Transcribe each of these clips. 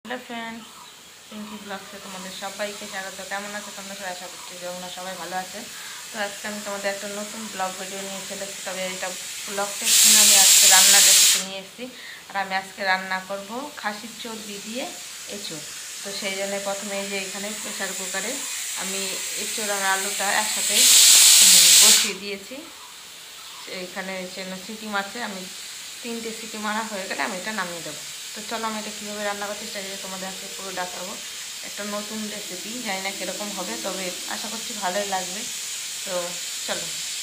Hello friends, Pinki ব্লগসে তোমাদের সবাইকে স্বাগত। কেমন আছে তোমরা সবাই? আশা করছি তোমরা সবাই ভালো আছে। তো আজকে আমি তোমাদের একটা নতুন ব্লগ ভিডিও নিয়ে চলে এসেছি। তবে এটা ব্লগটা শুনে আমি আজকে রান্নার রেসিপি নিয়ে এসেছি। আর আমি আজকে রান্না করব খাসির চর্বি দিয়ে এঁচোড়। তো সেই জন্য প্রথমে এই যে এখানে প্রেসার কুকারে আমি এঁচোড় আর আলুটা একসাথে বসিয়ে দিয়েছি। এইখানে সিটি মারছে, আমি 3টে সিটি মারা হয়ে গেলে আমি এটা নামিয়ে দেবো। তো চলো আমি এটা কীভাবে রান্না করতে চাই তোমাদের আজকে পুরো দেখাবো। একটা নতুন রেসিপি, জানি না কীরকম হবে, তবে আশা করছি ভালোই লাগবে। তো চলো,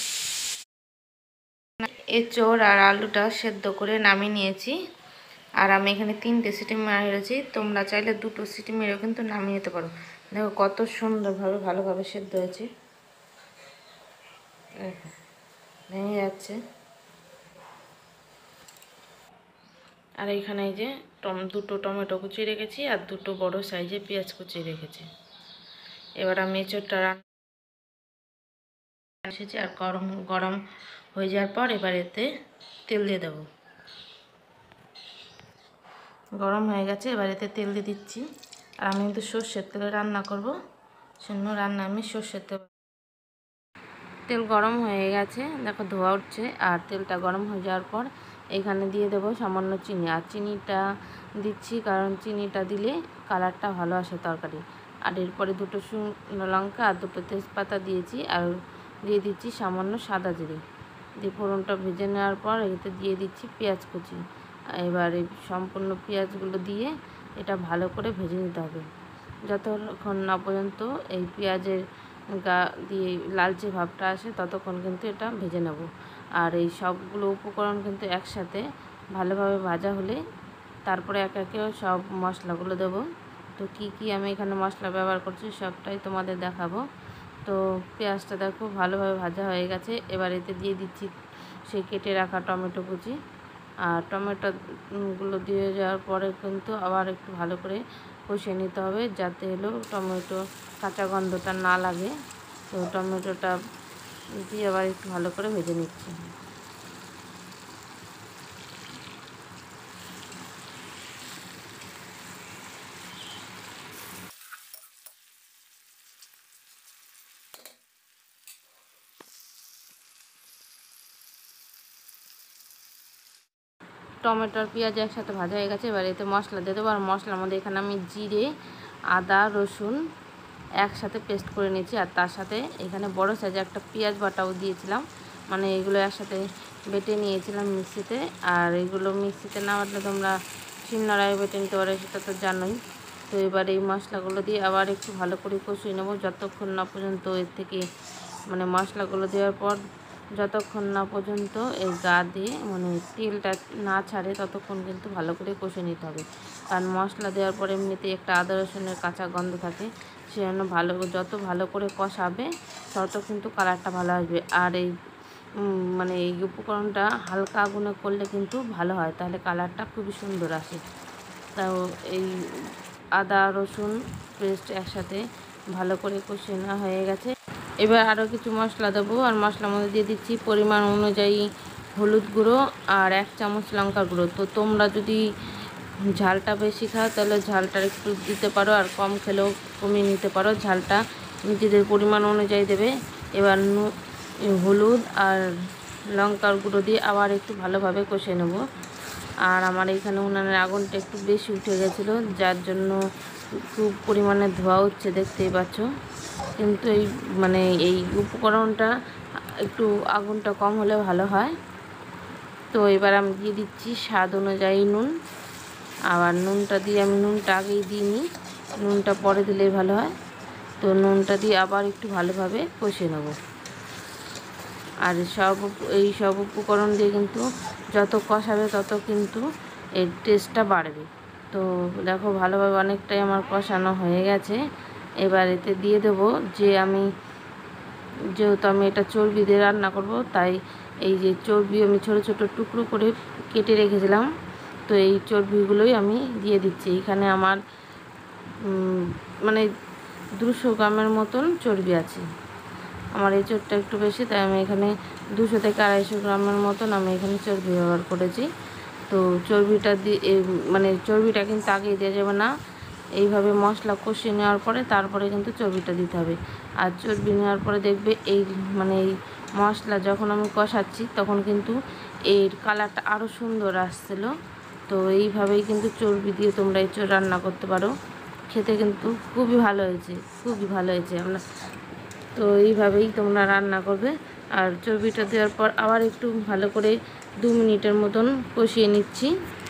এঁচোড় আর আলুটা সেদ্ধ করে নামিয়ে নিয়েছি। আর আমি এখানে 3টে সিটি মেরেছি, তোমরা চাইলে 2টো সিটি মেরেও কিন্তু নামিয়ে নিতে পারো। দেখো কত সুন্দরভাবে ভালোভাবে সেদ্ধ হয়েছে, ভেঙে যাচ্ছে। আর এইখানে এই যে 2টো টমেটো কুচি রেখেছি আর 2টো বড় সাইজে পেঁয়াজ কুচি রেখেছি। এবার আমি এঁচোড়টা রান্না এসেছি আর গরম গরম হয়ে যাওয়ার পর এবার এতে তেল দিয়ে দেবো। গরম হয়ে গেছে, এবার এতে তেল দিয়ে দিচ্ছি। আর আমি কিন্তু সর্ষের তেলে রান্না করব, সেজন্য রান্না আমি সর্ষের তেল গরম হয়ে গেছে, দেখো ধোয়া উঠছে। আর তেলটা গরম হয়ে যাওয়ার পর এখানে দিয়ে দেবো সামান্য চিনি। আর চিনিটা দিচ্ছি কারণ চিনিটা দিলে কালারটা ভালো আসে তরকারি। আর এরপরে 2টো শুকনো লঙ্কা আর 2টো তেজপাতা দিয়েছি। আর দিয়ে দিচ্ছি সামান্য সাদা জিরে দিয়ে ফোড়নটা ভেজে নেওয়ার পর এতে দিয়ে দিচ্ছি পেঁয়াজ কুচি। এবার এই সম্পূর্ণ পেঁয়াজগুলো দিয়ে এটা ভালো করে ভেজে নিতে হবে যতক্ষণ না পর্যন্ত এই পেঁয়াজের গা দিয়ে লালচে ভাবটা আসে, ততক্ষণ কিন্তু এটা ভেজে নেব। আর এই সবগুলো উপকরণ কিন্তু একসাথে ভালোভাবে ভাজা হলে তারপরে একে একে সব মশলাগুলো দেবো। তো কি আমি এখানে মশলা ব্যবহার করছি সবটাই তোমাদের দেখাবো। তো পেঁয়াজটা দেখো ভালোভাবে ভাজা হয়ে গেছে, এবার এতে দিয়ে দিচ্ছি সেই কেটে রাখা টমেটো কুচি। আর টমেটোগুলো দিয়ে যাওয়ার পরে কিন্তু আবার একটু ভালো করে কষিয়ে নিতে হবে, যাতে হলো টমেটো কাঁচা গন্ধটা না লাগে। তো টমেটোটা দিয়ে আবার একটু ভালো করে ভেজে নিচ্ছি। টমেটো আর পেঁয়াজ একসাথে ভাজা হয়ে গেছে, এবার এতে মশলা দিয়ে দেবো। আর মশলার মধ্যে এখানে আমি জিরে, আদা, রসুন একসাথে পেস্ট করে নিয়েছি। আর তার সাথে এখানে বড় সাইজে একটা পেঁয়াজ বাটাও দিয়েছিলাম, মানে এগুলো একসাথে বেটে নিয়েছিলাম মিক্সিতে। আর এগুলো মিক্সিতে না বাটলে তোমরা শিলনোড়ায় বেটে নিতে পারো, সেটা তো জানোই। তো এবার এই মশলাগুলো দিয়ে আবার একটু ভালো করে কষিয়ে নেবো যতক্ষণ না পর্যন্ত এর থেকে মানে মশলাগুলো দেওয়ার পর যতক্ষণ না পর্যন্ত এই গা দিয়ে মানে তেলটা না ছাড়ে ততক্ষণ কিন্তু ভালো করে কষে নিতে হবে। কারণ মশলা দেওয়ার পর এমনিতেই একটা আদা রসুনের কাঁচা গন্ধ থাকে, সেজন্য যত ভালো করে কষাবে তত কিন্তু কালারটা ভালো আসবে। আর এই মানে এই উপকরণটা হালকা আগুনে করলে কিন্তু ভালো হয়, তাহলে কালারটা খুবই সুন্দর আসে। তাও এই আদা রসুন পেস্ট একসাথে ভালো করে কষিয়ে নেওয়া হয়ে গেছে। এবার আরও কিছু মশলা দেবো। আর মশলার মধ্যে দিয়ে দিচ্ছি পরিমাণ অনুযায়ী হলুদ গুঁড়ো আর 1 চামচ লঙ্কা গুঁড়ো। তো তোমরা যদি ঝালটা বেশি খাও তাহলে ঝালটা একটু দিতে পারো, আর কম খেলেও কমিয়ে নিতে পারো, ঝালটা নিজেদের পরিমাণ অনুযায়ী দেবে। এবার হলুদ আর লঙ্কার গুঁড়ো দিয়ে আবার একটু ভালোভাবে কষে নেব। আর আমার এখানে উনানের আগুনটা একটু বেশি উঠে গেছিলো, যার জন্য খুব পরিমাণে ধোয়া হচ্ছে, দেখতেই পাচ্ছ। কিন্তু এই উপকরণটা একটু আগুনটা কম হলে ভালো হয়। তো এবার আমি দিয়ে দিচ্ছি স্বাদ অনুযায়ী নুন। আবার নুনটা দিয়ে আমি নুনটা আগেই দিইনি, নুনটা পরে দিলেই ভালো হয়। তো নুনটা দিয়ে আবার একটু ভালোভাবে কষে নেব। আর এই সব উপকরণ দিয়ে কিন্তু যত কষাবে তত কিন্তু এর টেস্টটা বাড়বে। তো দেখো ভালোভাবে অনেকটাই আমার কষানো হয়ে গেছে। এবার এতে দিয়ে দেবো যেহেতু আমি এটা চর্বি দিয়ে রান্না করব, তাই এই যে চর্বি আমি ছোট ছোট টুকরো করে কেটে রেখেছিলাম, তো এই চর্বিগুলোই আমি দিয়ে দিচ্ছি। এখানে আমার মানে 200 গ্রামের মতন চর্বি আছে। আমার এই চর্বিটা একটু বেশি, তাই আমি এখানে 200 থেকে 250 গ্রামের মতন আমি এখানে চর্বি ব্যবহার করেছি। তো চর্বিটা দিয়ে চর্বিটা কিন্তু আগেই দেওয়া যাবে না, এইভাবে মশলা কষিয়ে নেওয়ার পরে তারপরে কিন্তু চর্বিটা দিতে হবে। আর চর্বি নেওয়ার পরে দেখবে এই এই মশলা যখন আমি কষাচ্ছি তখন কিন্তু এর কালারটা আরও সুন্দর আসছিলো। তো এইভাবেই কিন্তু চর্বি দিয়ে তোমরা এঁচোড় রান্না করতে পারো, খেতে কিন্তু খুবই ভালো হয়েছে, খুবই ভালো হয়েছে। আমরা তো এইভাবেই তোমরা রান্না করবে। আর চর্বিটা দেওয়ার পর আবার একটু ভালো করে 2 মিনিটের মতন কষিয়ে নিচ্ছি।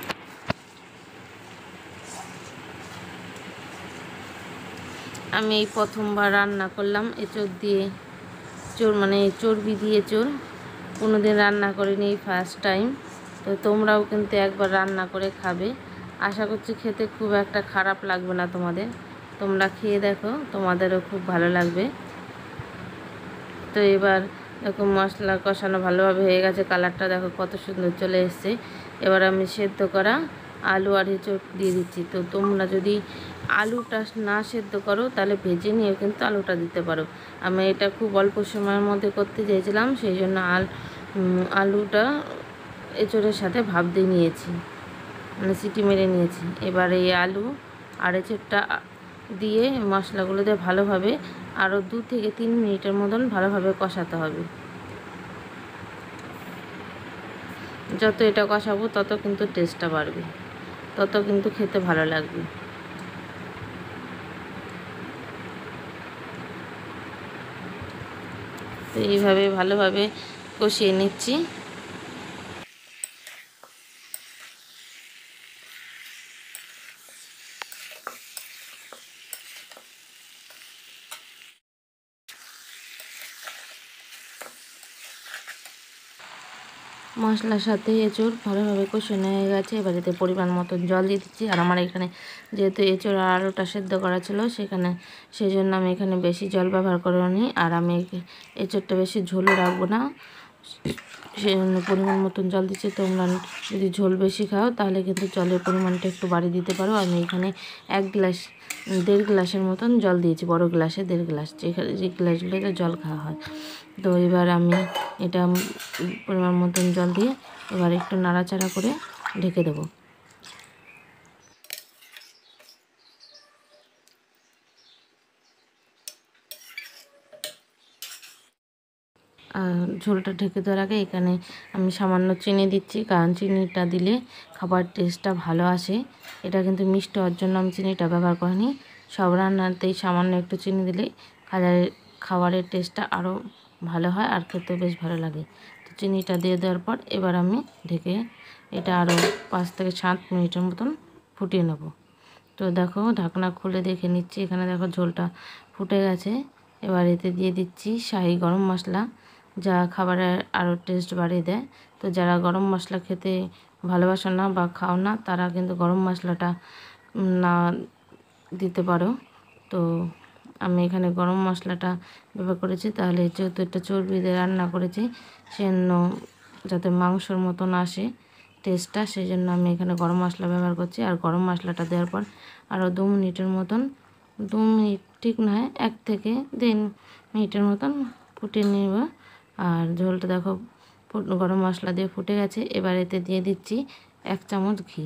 আমি এই প্রথমবার রান্না করলাম এঁচোড় দিয়ে চর্বি দিয়ে এঁচোড়, কোনোদিন রান্না করিনি, এই ফার্স্ট টাইম। তো তোমরাও কিন্তু একবার রান্না করে খাবে, আশা করছি খেতে খুব একটা খারাপ লাগবে না তোমাদের। তোমরা খেয়ে দেখো, তোমাদেরও খুব ভালো লাগবে। তো এবার দেখো মশলা কষানো ভালোভাবে হয়ে গেছে, কালারটা দেখো কত সুন্দর চলে এসছে। এবার আমি সেদ্ধ করা আলু আর এঁচোড় দিয়ে দিচ্ছি। তো তোমরা যদি আলুটা না সেদ্ধ করো তাহলে ভেজে নিয়েও কিন্তু আলুটা দিতে পারো। আমি এটা খুব অল্প সময়ের মধ্যে করতে চেয়েছিলাম, সেই জন্য আলুটা এঁচোড়ের সাথে ভাপ দিয়ে নিয়েছি, সিটি মেরে নিয়েছি। এবার এই আলু আর এঁচোড়টা দিয়ে মশলাগুলো দিয়ে ভালোভাবে আরও 2 থেকে 3 মিনিটের মতন ভালোভাবে কষাতে হবে। যত এটা কষাবো তত কিন্তু টেস্টটা বাড়বে, তত কিন্তু খেতে ভালো লাগবে। তো এইভাবে ভালোভাবে কষিয়ে নিচ্ছি। মশলার সাথে এঁচোড় ভালোভাবে কষানো হয়ে গেছে। এবার এতে পরিমাণ মতন জল দিয়ে দিচ্ছি। আর আমার এখানে যেহেতু এঁচোড় আর আলুটা সেদ্ধ করা ছিল সেই জন্য আমি এখানে বেশি জল ব্যবহার করিনি। আর আমি এঁচোড়টা বেশি ঝোলও রাখবো না, সেই জন্য পরিমাণ মতন জল দিচ্ছি। তোমরা যদি ঝোল বেশি খাও তাহলে কিন্তু জলের পরিমাণটা একটু বাড়িয়ে দিতে পারো। আমি এখানে 1.5 গ্লাসের মতন জল দিয়েছি, বড় গ্লাসে 1.5 গ্লাস, যে গ্লাসগুলোতে জল খাওয়া হয়। তো এবার আমি এটা পরিমাণ মতন জল দিয়ে এবার একটু নাড়াচাড়া করে ঢেকে দেবো। ঝোলটা ঢেকে দেওয়ার আগে এখানে আমি সামান্য চিনি দিচ্ছি, কারণ চিনিটা দিলে খাবার টেস্টটা ভালো আসে। এটা কিন্তু মিষ্টি হওয়ার জন্য আমি চিনিটা ব্যবহার করিনি। সব রান্নাতেই সামান্য একটু চিনি দিলে খাবারের টেস্টটা আরও ভালো হয় আর খেতেও বেশ ভালো লাগে। তো চিনিটা দিয়ে দেওয়ার পর এবার আমি ঢেকে এটা আরও 5 থেকে 7 মিনিটের মতন ফুটিয়ে নেব। তো দেখো ঢাকনা খুলে দেখে নিচ্ছি, এখানে দেখো ঝোলটা ফুটে গেছে। এবার এতে দিয়ে দিচ্ছি শাহি গরম মশলা, যা খাবারের আরও টেস্ট বাড়িয়ে দেয়। তো যারা গরম মশলা খেতে ভালোবাসো না বা খাও না তারা কিন্তু গরম মশলাটা না দিতে পারো। তো আমি এখানে গরম মশলাটা ব্যবহার করেছি, তাহলে যেহেতু এটা চর্বি দিয়ে রান্না করেছি সেজন্য যাতে মাংসর মতন আসে টেস্টটা, সেই জন্য আমি এখানে গরম মশলা ব্যবহার করছি। আর গরম মশলাটা দেওয়ার পর আরও 2 মিনিটের মতন, 2 মিনিট ঠিক নয়, 1 থেকে 1.5 মিনিটের মতন ফুটিয়ে নেব। আর ঝোলটা দেখো গরম মশলা দিয়ে ফুটে গেছে। এবার এতে দিয়ে দিচ্ছি 1 চামচ ঘি।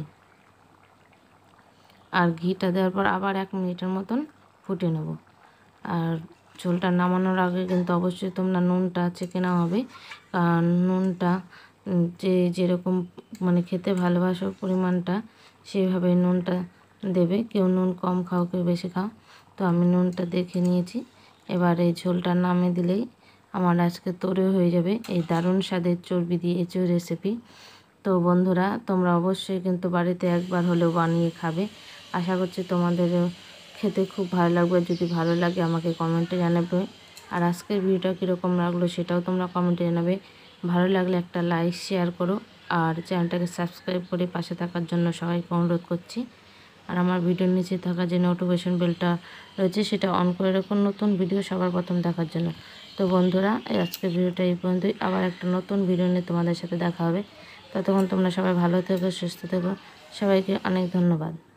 আর ঘিটা দেওয়ার পর আবার 1 মিনিটের মতন ফুটিয়ে নেব। আর ঝোলটা নামানোর আগে কিন্তু অবশ্যই তোমরা নুনটা চেখে নেওয়া হবে, কারণ নুনটা যেরকম খেতে ভালোবাসো পরিমাণটা সেইভাবে নুনটা দেবে। কেউ নুন কম খাও, কেউ বেশি খাও। তো আমি নুনটা দেখে নিয়েছি। এবার এই ঝোলটা নামিয়ে দিলেই আমার আজকে তৈরি হয়ে যাবে এই দারুণ স্বাদের চর্বি দিয়ে এঁচোড় রেসিপি। তো বন্ধুরা তোমরা অবশ্যই কিন্তু বাড়িতে একবার হলেও বানিয়ে খাবে, আশা করছি তোমাদেরও খেতে খুব ভালো লাগবে। যদি ভালো লাগে আমাকে কমেন্টে জানাবে। আর আজকের ভিডিওটা কীরকম লাগলো সেটাও তোমরা কমেন্টে জানাবে। ভালো লাগলে একটা লাইক শেয়ার করো, আর চ্যানেলটাকে সাবস্ক্রাইব করে পাশে থাকার জন্য সবাইকে অনুরোধ করছি। আর আমার ভিডিওর নিচে থাকা যে নোটিফিকেশন বেলটা রয়েছে সেটা অন করে রাখুন নতুন ভিডিও সবার প্রথম দেখার জন্য। তো বন্ধুরা আজকের ভিডিওটা এই পর্যন্তই, আবার একটা নতুন ভিডিও নিয়ে তোমাদের সাথে দেখা হবে। ততক্ষণ তোমরা সবাই ভালো থেকো, সুস্থ থেকো। সবাইকে অনেক ধন্যবাদ।